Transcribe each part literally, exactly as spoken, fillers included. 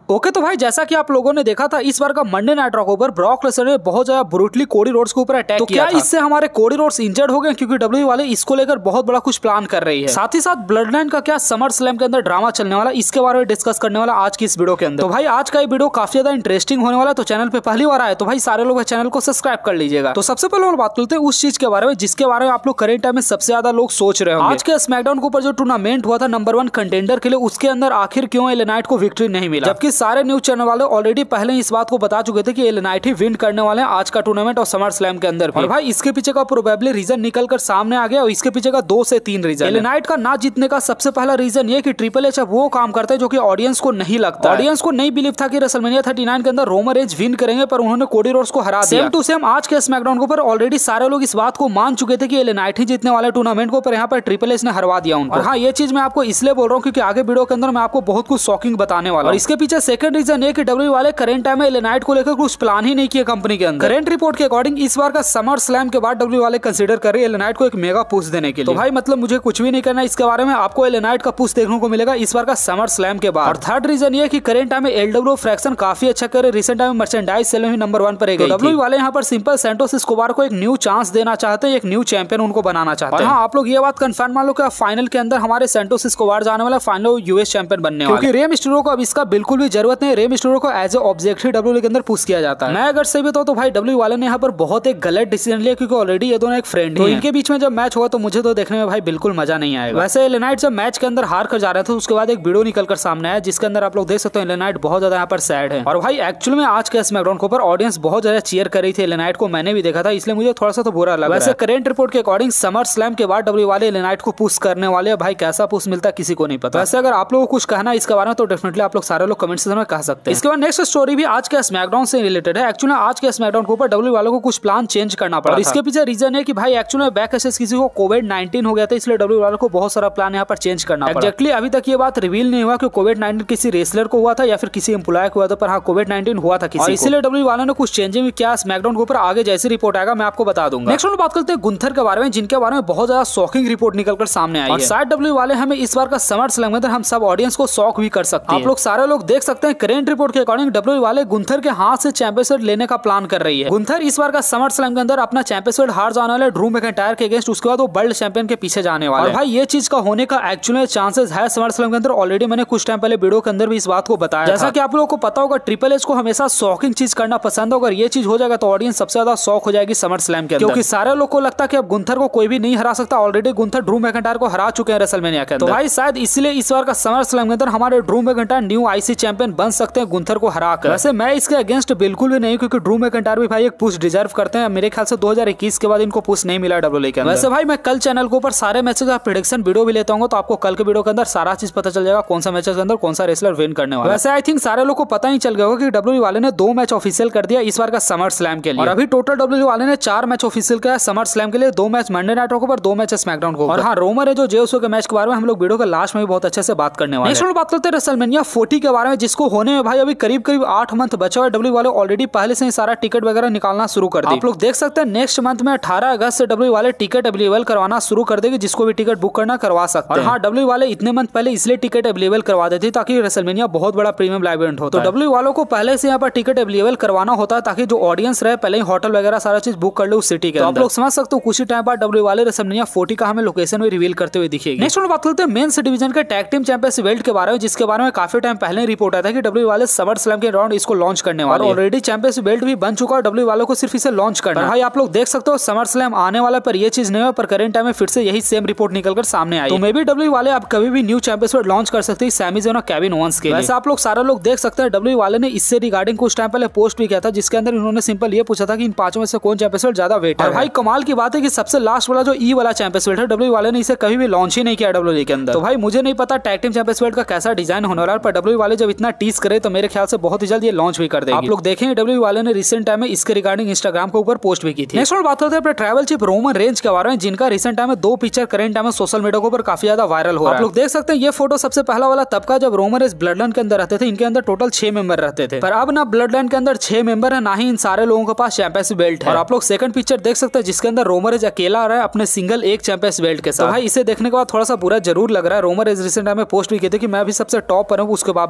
Okay तो भाई जैसा कि आप लोगों ने देखा था इस बार का मंडे नाइट रॉ के ऊपर ब्रॉक लेसनर ने बहुत ज्यादा ब्रूटली कोडी रोड्स के ऊपर अटैक तो किया क्या था? इससे हमारे कोडी रोड्स इंजर्ड हो गए क्योंकि डब्ल्यू वाले इसको लेकर बहुत बड़ा कुछ प्लान कर रही है। साथ ही साथ ब्लड लाइन का क्या समर स्लैम के अंदर ड्रामा चलने वाला इसके बारे में डिस्कस करने वाला आज की इस वीडियो के अंदर। तो भाई आज का ये वीडियो काफी ज्यादा इंटरेस्टिंग होने वाला है। तो चैनल पे पहली बार आए तो भाई सारे लोग चैनल को सब्सक्राइब कर लीजिएगा। तो सबसे पहले हम बात करते हैं उस चीज के बारे में जिसके बारे में आप लोग करेंट टाइम में सबसे ज्यादा लोग सोच रहे हैं। आज के स्मैकडाउन के ऊपर जो टूर्नामेंट हुआ था नंबर वन कंटेंडर के लिए उसके अंदर आखिर क्यों एल ए नाइट को विक्ट्री नहीं मिला, जबकि सारे न्यूज चैनल वाले ऑलरेडी पहले इस बात को बता चुके थे कि एल ए नाइट ही विन करने वाले हैं आज का टूर्नामेंट और समर स्लैम के अंदर भी। और भाई इसके पीछे का प्रोबेबली रीजन निकल कर सामने आ गया और इसके पीछे का दो से तीन रीजन। एल ए नाइट का ना जीतने का सबसे पहला रीजन ये कि ट्रिपल एच अब वो काम करता है जो कि ऑडियंस को नहीं लगता। ऑडियंस को नहीं बिलीव था कि रेसलमेनिया थर्टी नाइन के अंदर रोमन रेंज विन करेंगे, पर उन्होंने कोडी रोड्स को हरा दिया। सेम टू सेम आज के स्मैकडाउन के ऊपर ऑलरेडी सारे लोग इस बात को मान चुके थे कि एल ए नाइट ही जीतने वाले टूर्नामेंट को, पर यहाँ पर ट्रिपल एच ने हरवा दिया उनको। और हाँ ये चीज मैं आपको इसलिए बोल रहा हूँ क्योंकि आगे वीडियो के अंदर मैं आपको बहुत कुछ शॉकिंग बताने वाला हूं। और इसके पीछे सेकंड रीजन ये कि डब्ल्यू वाले करेंट टाइम में एल ए नाइट को लेकर कुछ प्लान ही नहीं किया कंपनी के अंदर। करेंट रिपोर्ट के अकॉर्डिंग इस बार का समर स्लैम के बाद डब्ल्यू वाले कंसीडर कर रहे हैं एल ए नाइट को एक मेगा पुश देने के लिए। तो भाई मतलब मुझे कुछ भी नहीं करना इसके बारे में, आपको एल ए नाइट का पुश देखने को मिलेगा इस बार का समर स्लैम के बाद। और थर्ड रीजन ये कि करेंट टाइम में एल डब्ल्यू फ्रैक्शन काफी अच्छा करे, रिसेंट टाइम में मर्चेंडाइज सेल में नंबर वन पर गई। डब्ल्यू वाले यहाँ पर सिंपल सैंटोस एस्कोबार को एक न्यू चांस देना चाहते हैं, एक न्यू चैंपियन उनको बनाना चाहते हैं। हाँ आप लोग ये बात कंफर्म मान लो कि फाइनल के अंदर हमारे सैंटोस एस्कोबार जाने वाला, फाइनल यूएस चैंपियन बनने वाला, क्योंकि रे मिस्टेरियो को अब इसका बिल्कुल भी जरूरत नहीं। रे मिस्टेरियो को एज ए ऑब्जेक्टिव डब्ल्यू के अंदर पुश किया जाता है। मैं अगर सही बताऊं तो भाई डब्ल्यू वाले ने यहाँ पर बहुत एक गलत डिसीजन लिया, क्योंकि ऑलरेडी ये दोनों एक फ्रेंड हैं। तो इनके बीच में जब मैच हुआ तो मुझे तो देखने में भाई बिल्कुल मजा नहीं आएगा। वैसे एल ए नाइट जब मैच के अंदर हार कर जा रहे थे उसके बाद एक वीडियो निकल कर सामने आया जिसके अंदर आप लोग देख सकते हो एल ए नाइट बहुत ज्यादा यहाँ पर सैड है। और भाई एक्चुअली में आज के स्मैकडाउन के ऊपर ऑडियंस बहुत ज्यादा चीयर कर रही थी एल ए नाइट को, मैंने भी देखा था, इसलिए मुझे थोड़ा सा तो बुरा लगा। वैसे करेंट रिपोर्ट के अकॉर्डिंग समर स्लैम के बाद डब्ल्यू वाले एल ए नाइट को पुश करने वाले, भाई कैसा पुश मिलता है किसी को नहीं पता। वैसे अगर आप लोगों को कुछ कहना है इसके बारे में तो डेफिनेटली आप लोग सारे लोग कमेंट सेक्शन में कह सकते हैं। इसके बाद नेक्स्ट स्टोरी भी आज के स्मैकडाउन से रिलेटेड है। एक्चुअली आज के स्मैकडाउन के ऊपर डब्ल्यू वालों को कुछ प्लान चेंज करना पड़ा। इसके पीछे रीजन है कि भाई एक्चुअली बैक एसेस किसी को कोविड नाइनटीन हो गया था, इसलिए डब्ल्यू वालों को बहुत सारा प्लान यहाँ पर चेंज करना पड़ा। एक्जेक्टली अभी तक ये बात रिवील नहीं हुआ कि कोविड नाइनटीन किसी रेसलर को हुआ था या फिर किसी एम्प्लॉय को हुआ था, पर हाँ कोविड नाइनटीन हुआ था किसी, इसीलिए डब्ल्यू वालों ने कुछ चेंजिंग किया। स्मैकडाउन के ऊपर आगे जैसी रिपोर्ट आएगा मैं आपको बता दूंगा। नेक्स्ट बात करते हैं गुंथर के बारे में, जिनके बारे में बहुत ज्यादा शॉकिंग रिपोर्ट निकलकर सामने आई है। शायद डब्ल्यू वाले हमें इस बार का समर स्लैम में हम सब ऑडियंस को शॉक भी कर सकते हैं। आप लोग सारे लोग देख सकते हैं करेंट रिपोर्ट के अकॉर्डिंग डब्ल्यू वाले गुंथर के हाथ से चैंपियनशिप लेने का प्लान कर रही है। गुंथर इस बार का समर स्लैम के अंदर अपना चैंपियनशिप हार जाने वाले ड्रू मैकिंटायर के अगेंस्ट, उसके बाद वो वर्ल्ड चैंपियन के पीछे जाने वाला है। और भाई ये चीज का होने का एक्चुअली चांसेस है समर स्लैम के अंदर। ऑलरेडी मैंने कुछ टाइम पहले वीडियो के अंदर भी इस बात को बताया। जैसा कि आप लोगों को पता होगा ट्रिपल एच को हमेशा शॉकिंग चीज करना पसंद होगा, अगर ये चीज हो जाएगा तो ऑडियंस सबसे ज्यादा शॉक हो जाएगी समर स्लैम के अंदर, क्योंकि सारे लोग को लगता है कि अब गुंथर को कोई भी नहीं हरा सकता। ऑलरेडी गुंथर ड्रू मैकिंटायर को हरा चुके हैं रेसलमेनिया के अंदर। तो भाई शायद इसलिए इस बार का समर स्लैम के अंदर हमारे Drew McIntyre new IC champion बन सकते हैं गुंथर को हराकर। वैसे मैं इसके अगेंस्ट बिल्कुल भी नहीं, क्योंकि ड्रू मैकिंटायर भी भाई एक पुश डिजर्व करते हैं। मेरे ख्याल से दो हज़ार इक्कीस के बाद इनको पुश नहीं मिला डब्ल्यूडब्ल्यूई के अंदर। वैसे भाई मैं कल चैनल के ऊपर सारे मैचेस का प्रेडिक्शन वीडियो भी लेता हूँ, तो आपको कल के वीडियो के अंदर सारा चीज पता चल जाएगा कौन सा मैचेस के अंदर कौन सा रेसलर विन करने वाला है। वैसे आई थिंक सारे लोग को पता ही चल गया होगा कि डब्ल्यूडब्ल्यूई वाले ने दो मैच ऑफिशियल कर दिया इस बार का समर स्लैम के लिए। और अभी टोटल डब्ल्यूडब्ल्यूई वाले ने चार मैच ऑफिशियल किया समर स्लैम के लिए, दो मैच मंडे नाइट के ऊपर, दो मैच स्मैकडाउन को। और हाँ रोमन है जो जे उसो के मैच के बारे में हम लोग वीडियो के लास्ट में भी बहुत अच्छे से बात करने वाले हैं। नेक्स्ट बात करते हैं रेसलमेनिया फोर्टी के बारे में, जिसको होने में भाई अभी करीब करीब आठ मंथ बचा हुआ है। डब्ल्यू वाले ऑलरेडी पहले से ही सारा टिकट वगैरह निकालना शुरू कर दिया। आप लोग देख सकते हैं नेक्स्ट मंथ में अठारह अगस्त से डब्ल्यू वाले टिकट अवेलेबल करवाना शुरू कर देंगे, जिसको भी टिकट बुक करना करवा सकते हैं। और हाँ डब्ल्यू वाले इतने मंथ पहले इसलिए टिकट अवेलेबल करवा देते ताकि रेसलमेनिया बहुत बड़ा प्रीमियम लाइव इवेंट होता है। तो डब्ल्यू वालों को पहले से यहाँ पर टिकट अवेलेबल करवाना होता है ताकि जो ऑडियंस रहे पहले ही होटल वगैरह सारा चीज बुक कर ले उस सिटी के अंदर। आप लोग समझ सकते हो कुछ ही टाइम बाद डब्ल्यू वाले रेसलमेनिया फोर्टी का हमें लोकेशन में रिवील करते हुए दिखेगी। नेक्स्ट बात करते हैं मेंस डिवीजन के टैग टीम चैंपियनशिप बेल्ट के बारे में, जिसके बारे में काफी टाइम पहले रिपोर्ट आया था कि डब्ल्यू वाले समर स्लैम के राउंड इसको लॉन्च करने वाले हैं। ऑलरेडी चैंपियनशिप बेल्ट भी बन चुका है, डब्ल्यू वालों को सिर्फ इसे लॉन्च करना है। भाई आप लोग देख सकते हो समर स्लैम आने वाला, पर ये चीज नहीं हुआ, पर करेंट टाइम में फिर से यही सेम रिपोर्ट निकलकर सामने आई। तो मे बी डब्ल्यू वाले आप कभी भी न्यू चैंपियनशिप लॉन्च कर सकते हैं सैमी ज़ेन और केविन ओवेंस के लिए। वैसे आप लोग सारे लोग देख सकते हैं डब्ल्यू वाले ने इससे रिगार्डिंग कुछ टाइम पहले पोस्ट भी किया था, जिसके अंदर इन्होंने सिंपल ये पूछा था कि इन पांचों में से कौन चैंपियनशिप ज्यादा वेट है। भाई कमाल की बात है कि सबसे लास्ट वाला जो ई वाला चैंपियनशिप है डब्ल्यू वाले ने इसे कभी भी लॉन्च ही नहीं किया डब्ल्यू के अंदर। तो भाई मुझे नहीं पता टैग टीम चैंपियनशिप का कैसा डिजाइन होने वाला है, पर डब्ल्यू वाले जब इतना टीज करे तो मेरे ख्याल से बहुत ही जल्द ये लॉन्च भी कर देंगे। आप लोग देखेंगे डब्ल्यू वाले ने रिसेंट टाइम में इसके रिगार्डिंग इंस्टाग्राम के ऊपर पोस्ट भी की थी। नेक्स्ट बात करते हैं अपने ट्रैवल चिप रोमन रेंज के बारे में, जिनका रिसेंट टाइम में दो पिक्चर करेंट टाइम में सोशल मीडिया के ऊपर काफी ज्यादा वायरल हो रहा है। आप लोग देख सकते हैं ये फोटो सबसे पहला वाला तब का जब रोमन रेंज ब्लड लाइन के अंदर रहते थे। इनके अंदर टोटल छह मेंबर रहते थे, पर अब ना ब्लड लाइन के अंदर छह मेंबर है, ना ही इन सारे लोगों के पास चैंपियनशिप बेल्ट है। और आप लोग सेकंड पिक्चर देख सकते हैं जिसके अंदर रोमन रेंज अकेला आ रहा है अपने सिंगल एक चैंपियनशिप बेल्ट के साथ। तो भाई इसे देखने के बाद थोड़ा सा बुरा जरूर लग रहा है। रोमन रेंज रिसेंट टाइम में पोस्ट भी की थी कि मैं भी सबसे टॉप पर हूं, उसके बावजूद भी मैं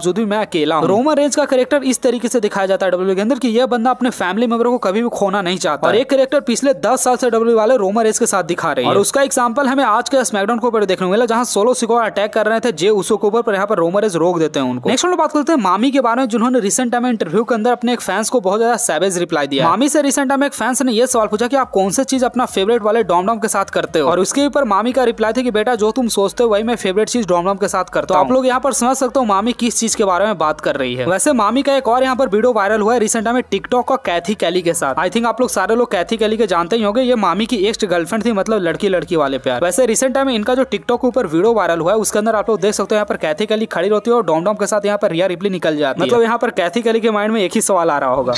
अकेला हूं। रोमन रेंज का कैरेक्टर इस तरीके से दिखाया जाता है डब्ल्यू के अंदर कि यह बंदा अपने फैमिली मेंबरों को कभी भी खोना नहीं चाहता और एक कैरेक्टर पिछले दस साल से डब्ल्यू वाले रोमन रेंज के साथ दिखा रहे हैं और उसका एग्जांपल हमें आज के स्मैकडाउन के ऊपर देखने को मिला जहां सोलो सिकोआ अटैक कर रहे थे जे उसो के ऊपर, पर यहाँ पर रोमन रेंज रोक देते हैं उनको। नेक्स्ट हम लोग बात करते हैं मामी के बारे में, जिन्होंने रिसेंट टाइम में इंटरव्यू के अंदर अपने एक फैंस को बहुत ज्यादा सैवेज रिप्लाई दिया। मामी से रिसेंट टाइम में एक फैंस ने यह सवाल पूछा कि आप कौन सी चीज अपना फेवरेट वाले डॉम डॉम के साथ करते हो, और उसके ऊपर मामी का रिप्लाई था कि बेटा जो तुम सोचते हो वही मैं फेवरेट चीज डॉम डॉम के साथ करता हूं। आप लोग यहाँ पर समझ सकते हो मामी किस चीज के बारे में बात कर रही है। वैसे मामी का एक और यहाँ पर वीडियो वायरल हुआ है रिसेंट टाइम में टिकटॉक का कैथी कैली के साथ। आई थिंक आप लोग सारे लोग कैथी कैली के जानते ही होंगे, ये मामी की एक्स गर्लफ्रेंड थी, मतलब लड़की लड़की वाले प्यार। वैसे रिसेंट टाइम में इनका जो टिकटॉक के ऊपर वीडियो वायरल हुआ है उसके अंदर आप लोग देख सकते हो यहाँ पर कैथी कैली खड़ी रहती है और डॉम डॉम के साथ यहाँ पर रिया रिप्ली निकल जाती है। मतलब यहाँ पर कैथी कैली के माइंड में एक ही सवाल आ रहा होगा।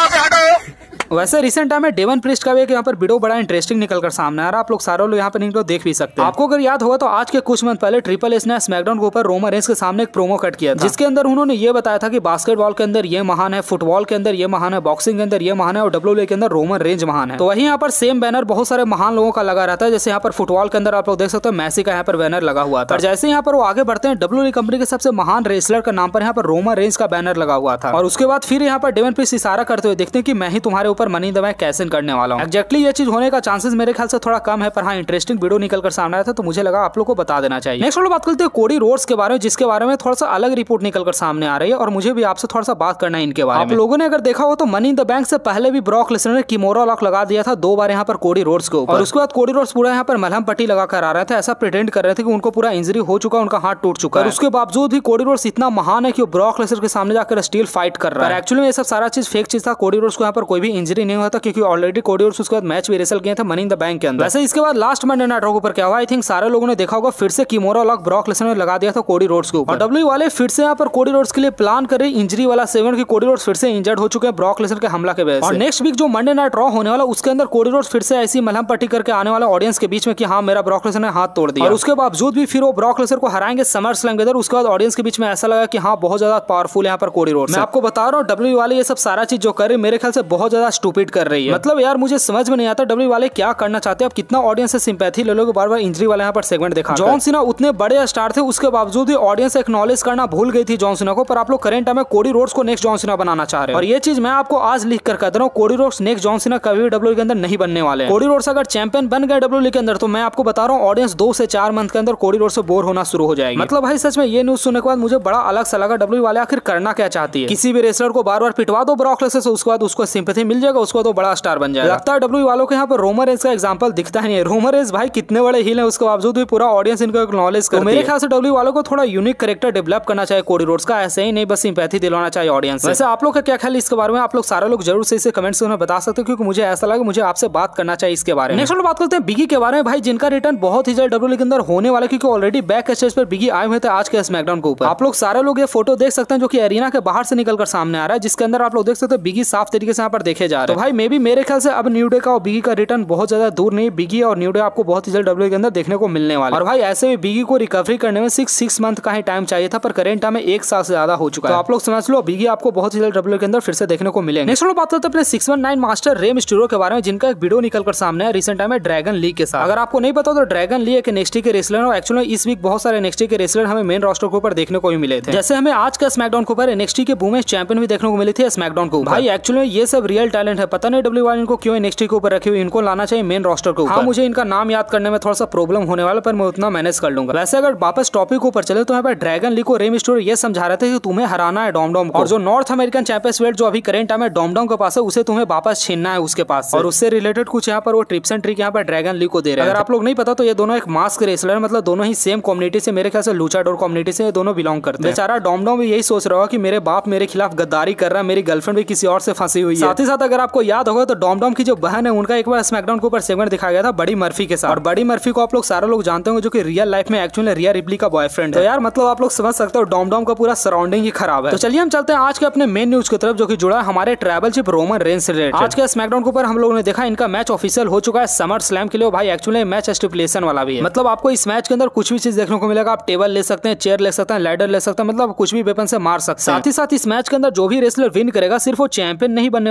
वैसे रिसेंट टाइम में डेवन प्रिस्ट का भी एक यहाँ पर वीडियो बड़ा इंटरेस्टिंग निकलकर सामने आ रहा है। आप लोग सारे लोग यहाँ पर इनको देख भी सकते हैं। आपको अगर याद होगा तो आज के कुछ मंथ पहले ट्रिपल एच ने स्मैकडाउन के ऊपर रोमन रेंज के सामने एक प्रोमो कट किया था, जिसके अंदर उन्होंने ये बताया था कि बास्केटबॉल के अंदर ये महान है, फुटबॉल के अंदर ये महान है, बॉक्सिंग के अंदर ये महान है और डब्ल्यूडब्ल्यूई के अंदर रोमन रेंज महान है। तो वही यहाँ पर सेम बैनर बहुत सारे महान लोगों का लगा रहता है। जैसे यहाँ पर फुटबॉल के अंदर आप लोग देख सकते हो मैसी का यहाँ पर बैनर लगा हुआ था, और जैसे यहाँ पर वो आगे बढ़ते हैं डब्ल्यूडब्ल्यूई कंपनी के सबसे महान रेसलर का नाम पर यहाँ पर रोमन रेंज का बैनर लगा हुआ था। और उसके बाद फिर यहाँ पर डेवन प्रिस्ट इशारा करते हुए देखते हैं कि मैं ही तुम्हारे ऊपर मनी इन द बैंक कैसे करने वाला हूं। एक्जैक्टली ये चीज होने का चांसेस मेरे ख्याल से थोड़ा कम है, पर हाँ इंटरेस्टिंग वीडियो निकलकर सामने आया था तो मुझे लगा आप लोग को बता देना चाहिए। नेक्स्ट हम लोग बात करते हैं कोडी रोड्स के बारे में, जिसके बारे में थोड़ा सा अलग रिपोर्ट निकलकर सामने आ रही है और मुझे भी आपसे थोड़ा सा बात करना है इनके बारे में। आप लोगों ने अगर देखा हो तो मनी इन द बैंक से पहले भी ब्रॉक लेसनर ने किमोरा लॉक लगा दिया था दो बार यहाँ पर कोडी रोड्स के ऊपर, और उसके बाद कोडी रोड्स पूरा यहाँ पर मलहम पट्टी लगाकर आ रहे थे, ऐसा प्रिटेंड कर रहे थे कि उनको पूरा इंजरी हो चुका, उनका हाथ टूट चुका है। उसके बावजूद भी कोडी रोड्स इतना महान है कि वो ब्रॉक लेसनर के सामने जाकर स्टील फाइट कर रहा है। एक्चुअली में ये सब सारा चीज फेक चीज था। कोडी रोड्स को यहाँ पर कोई भी इंजरी नहीं हुआ था क्योंकि ऑलरेडी कोडी रोड्स उसके बाद मैच भी रेसल किए थे मनी इन द बैंक के अंदर। वैसे इसके बाद लास्ट मंडे नाइट रॉ के ऊपर क्या हुआ, आई थिंक सारे लोगों ने देखा होगा, फिर से किमोरा लॉक ब्रॉक लेसनर ने लगा दिया था कोडी रोड्स के ऊपर। और डब्ल्यू वाले फिर से यहाँ पर कोडी रोड्स के लिए प्लान कर रही इंजरी वाला सेवन की कोडी रोड्स फिर से इंजर्ड हो चुके हैं ब्रॉक लेसनर के हमला के वजह से। और नेक्स्ट वीक जो मंडे नाइट रॉ होने वाला उसके अंदर कोडी रोड्स फिर से ऐसी मलहम पट्टी करके आने वाला ऑडियंस के बीच में कि हाँ मेरा ब्रॉक लेसनर ने हाथ तोड़ दिया, और उसके बावजूद भी फिर वो ब्रॉक लेसनर को हराएंगे समर स्लैम के अंदर। उसके बाद ऑडियंस के बीच में ऐसा लगा कि हाँ बहुत ज्यादा पावरफुल यहाँ पर कोडी रोड्स। मैं आपको बता रहा हूँ डब्ल्यू वाले ये सब सारा चीज जो कर रही है मेरे ख्याल से बहुत ज्यादा स्टूपिड कर रही है। मतलब यार मुझे समझ में नहीं आता डब्ल्यू वाले क्या करना चाहते हैं। अब कितना ऑडियंस से सिंपैथी ले लोगे बार बार इंजरी वाला यहाँ पर सेगमेंट देखा। जॉन सीना उतने बड़े स्टार थे उसके बावजूद भी ऑडियंस एक्नॉलेज करना भूल गई थी जॉन सीना को, पर आप लोग करंट टाइम में कोडी रोड्स को नेक्स्ट जॉन सीना बनाना चाह रहे हैं। और ये चीज मैं आपको आज लिख कर कहता हूँ Cody Rhodes next John Cena कभी भी डब्ल्यू के अंदर नहीं बनने वाले हैं। कोडी रोड्स अगर चैंपियन बन गए डब्ल्यू के अंदर तो मैं आपको बता रहा हूँ ऑडियंस दो से चार मंथ के अंदर कोडी रोड्स से बोर होना शुरू हो जाएगी। मतलब भाई सच में ये न्यूज सुनने के बाद मुझे बड़ा अलग सा लगा डब्ल्यू वाले आखिर करना क्या चाहती है। किसी भी रेसलर को बार बार पिटवा दो ब्रॉक लेसनर से, उसके बाद उसको सिंपैथी मिल जाएगा, उसको तो बड़ा स्टार बन जाएगा। लगता है डब्ल्यू वालों के यहाँ पर रोमन रेंज का एग्जांपल दिखता नहीं है। रोमन रेंज भाई कितने बड़े हील है उसके बावजूद भी पूरा ऑडियंस इनको एक्नॉलेज करती है। मेरे ख्याल से डब्ल्यू वालों को थोड़ा यूनिक कैरेक्टर डेवलप करना चाहिए कोडी रोड्स का, ऐसे ही नहीं बस सिंपैथी दिलाना चाहिए ऑडियंस। वैसे आप लोग का क्या ख्याल इसके बारे में, आप लोग सारे लोग जरूर से इसे कमेंट्स में बता सकते हो क्योंकि मुझे ऐसा लगा मुझे आपसे बात करना चाहिए इसके बारे में। नेक्स्ट हम बात करते हैं बिगी के बारे में भाई, जिनका रिटर्न बहुत ही जल्द डब्ल्यू के अंदर होने वाला है क्योंकि ऑलरेडी बैक स्टेज पर बिगी आए हुए थे आज के स्मैकडाउन के ऊपर। आप लोग सारे लोग ये फोटो देख सकते हैं जो कि एरिना के बाहर से निकलकर सामने आ रहा है, जिसके अंदर आप लोग देख सकते हैं बिगी साफ तरीके से यहाँ पर देखे जा रहे हैं। तो भाई मे भी मेरे ख्याल से अब न्यू डे का और बिगी का रिटर्न बहुत ज्यादा दूर नहीं, बिगी और न्यू डे आपको बहुत ही जल्द डब्ल्यू के अंदर देखने को मिलने वाला। और भाई ऐसे भी बिगी को रिकवरी करने में सिक्स सिक्स मंथ का ही टाइम चाहिए था, पर करेंट टाइम में एक साल से ज्यादा हो चुका है। तो आप लोग समझ लो बिगी आपको बहुत ही जल्द डब्ल्यू के अंदर फिर से देखने को मिलेंगे। नेक्स्ट बात करते हैं अपने six one nine master Rey Mysterio के बारे में, जिनका एक वीडियो निकलकर सामने है रिसेंट टाइम में ड्रैगन ली के साथ। अगर आपको नहीं पता तो ड्रैगन ली एक एनएक्सटी के रेसलर है। एक्चुअली इस वीक बहुत सारे एनएक्सटी के रेसलर हमें मेन रोस्टर के ऊपर देखने को भी मिले थे। जैसे हमें आज का स्मैकडाउन के ऊपर एनएक्सटी के वुमेन्स चैंपियन भी देखने को मिली थी स्मैकडाउन को। भाई एक्चुअली ये सब रियल टैलेंट है, पता नहीं डब्ल्यू वाले इनको क्यों एनएक्सटी के ऊपर रखे हुए, इनको लाना चाहिए मेन रोस्टर के ऊपर। हाँ मुझे इनका नाम याद करने में थोड़ा सा प्रॉब्लम होने वाला, पर मैं उतना मैनेज कर लूंगा। वैसे अगर वापस टॉपिक ऊपर चले तो यहाँ पर ड्रैगन ली को रे मिस्टीरियो ये समझा रहे थे कि तुम्हें हराना है डॉम डॉम को, और जो नॉर्थ अमेरिकन चैंपियंस बेल्ट जो अभी करेंट टाइम में डॉम डॉम के पास है उसे तुम्हें वापस छीनना है उसके पास, और उससे रिलेटेड कुछ यहाँ पर वो ट्रिप्स एंड ट्रिक यहाँ पर ड्रैगन ली को दे रहे हैं। अगर आप लोग नहीं पता तो ये दोनों एक मास्क रेसलर है, मतलब दोनों ही सेम कम्युनिटी से, मेरे ख्याल से लूचाडोर कम्युनिटी से दोनों बिलोंग करते हैं। बेचारा डॉम डॉम भी यही सोच रहा होगा कि मेरे बाप मेरे खिलाफ गद्दारी कर रहा है, मेरी गर्लफ्रेंड भी किसी और से फंसी हुई है। साथ ही साथ अगर आपको याद होगा तो डॉम डॉम की जो बहन है उनका एक बार स्मैकडाउन के ऊपर सेगमेंट दिखाया गया था बड़ी मर्फी के साथ, और बड़ी मर्फी को आप लोग सारे लोग जानते होंगे जो कि रियल लाइफ में एक्चुअली रिया रिप्ली का बॉयफ्रेंड है। तो यार मतलब आप लोग समझ सकते हो डॉम डॉम का पूरा सराउंडिंग ही खराब है। तो चलिए हम चलते हैं आज के अपने मेन न्यूज की तरफ जो कि जुड़ा है हमारे ट्रैवल चिप रोमन रेंज से रिलेटेड। आज के स्मैकडाउन के ऊपर हम लोगों ने देखा इनका मैच ऑफिशियल हो चुका है समर स्लैम के लिए। भाई एक्चुअली मैच स्टिपुलेशन वाला भी है, मतलब आपको इस मैच के अंदर कुछ भी चीज देखने को मिलेगा। आप टेबल ले सकते हैं, चेयर ले सकते हैं, लैडर ले सकते हैं, मतलब कुछ भी वेपन से मार सकते हैं। साथ ही साथ इस मैच के अंदर जो भी रेसलर विन करेगा सिर्फ वो चैंपियन नहीं बनने वाला, साथ ही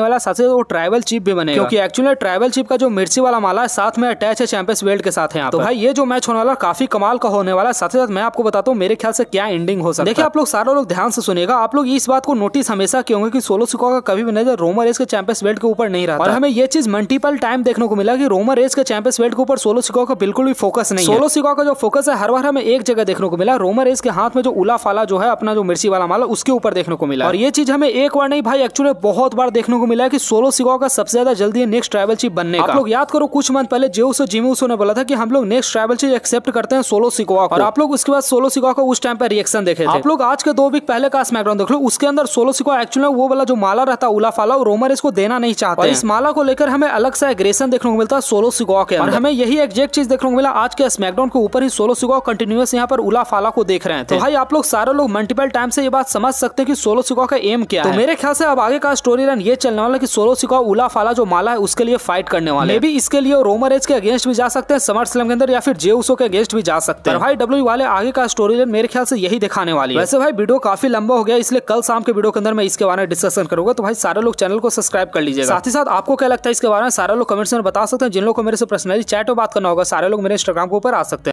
वो ट्राइबल चीफ भी बनेगा, क्योंकि एक्चुअली ट्राइबल चीफ का जो मिर्ची वाला माला है साथ में अटैच है चैंपियंस बेल्ट के साथ है। तो भाई ये जो मैच होने वाला काफी कमाल का होने वाला है। साथ ही साथ मैं आपको बताता हूँ मेरे ख्याल से क्या एंडिंग हो सकता है। देखिए आप लोग सारे लोग ध्यान से सुनेगा, आप लोग इस बात को नोटिस हमेशा किए होंगे कि सोलो सिकोआ का कभी भी नजर रोमन रेस के चैंपियंस बेल्ट के ऊपर नहीं रहता, और हमें ये चीज मल्टीपल टाइम देखने को मिला कि रोमन रेस के चैंपियंस बेल्ट के ऊपर सोलो सिकोआ का बिल्कुल भी फोकस नहीं है। सोलो सिकोआ का जो फोकस है हर बार हमें एक जगह देखने को मिला, रोमन रेस के हाथ में जो उला फाला जो है अपना जो मिर्ची वाला माला उसके ऊपर देखने को मिला। और ये चीज हमें एक बार नहीं भाई एक्चुअली बहुत बार देखने को मिला है कि सोलो सिकोआ का सबसे ज्यादा जल्दी नेक्स्ट ट्राइबल चीफ बनने का। आप लोग याद करो कुछ मंथ पहले जे उसो जिमी उसो ने बोला था कि हम लोग नेक्स्ट ट्राइबल चीफ एक्सेप्ट करते हैं सोलो सिकोआ को, और आप लोग उसके बाद सोलो सिकोआ का उस टाइम पे रिएक्शन देखे थे। आप लोग आज के दो वीक पहले का स्मैकडाउन देख लो, उसके अंदर सोलो सिकोआ एक्चुअली वो वाला जो माला रहता उला फाला रोमन रेस को देना नहीं चाहते, और इस माला को लेकर हमें अलग से एग्रेशन देखने को मिलता है सोलो सिकोआ के अंदर। और हमें यही एग्जैक्ट चीज देखने को मिला आज के स्मैकडाउन के ऊपर ही सोलो सिकोआ कंटिन्यूअस यहाँ पर उला फाला को देख रहे थे। तो भाई आप लोग सारे लोग मल्टीपल टाइम से ये बात समझ सकते हैं कि सोलो सिकोआ का एम क्या है। तो मेरे ख्याल से अब आगे का स्टोरी लाइन ये चलने वाला है कि सोलो सिकोआ उला फाला जो माला है उसके लिए फाइट करने वाले, मे बी इसके लिए रोमन रेस के अगेंस्ट भी जा सकते हैं समर स्लैम के अंदर, या फिर जे उसो के अगेंस्ट भी जा सकते हैं। भाई डब्ल्यू वाले आगे का स्टोरी लाइन मेरे ख्याल से यही दिखाने वाली है। वैसे भाई वीडियो काफी लंबा हो गया, इसलिए कल शाम के वीडियो के अंदर मैं इसके बारे में डिस्कशन करूंगा। तो भाई सारे लोग चैनल को सब्सक्राइब कर लीजिएगा। साथ ही साथ आपको क्या लगता है इसके बारे में सारे लोग कमेंट्स में बता सकते हैं। जिन लोग को मेरे से पर्सनली चैट में बात करना होगा सारे लोग मेरे इंस्टाग्राम के ऊपर आ सकते हैं।